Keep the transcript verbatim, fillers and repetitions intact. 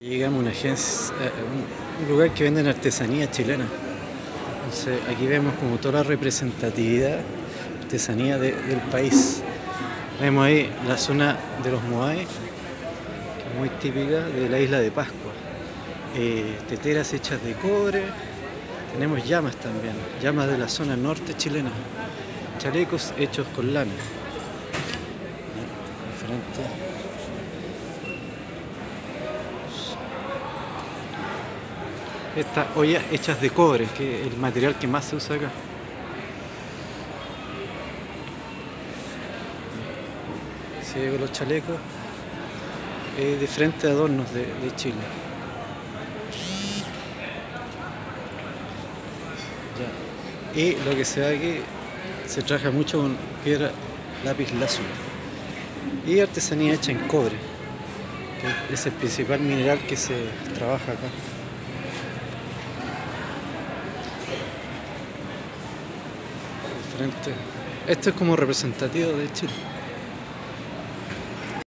Llegamos a una agencia, a un lugar que venden artesanía chilena. Entonces aquí vemos como toda la representatividad, artesanía de- del país. Vemos ahí la zona de los Moai, que es muy típica de la isla de Pascua. Eh, teteras hechas de cobre. Tenemos llamas también, llamas de la zona norte chilena. Chalecos hechos con lana. Diferente. Estas ollas hechas de cobre, que es el material que más se usa acá. Se ve con los chalecos, eh, diferentes adornos de, de Chile. Ya. Y lo que se ve aquí, se trabaja mucho con piedra lápiz lazuli y artesanía hecha en cobre, que es el principal mineral que se trabaja acá. Diferente. Esto es como representativo de Chile.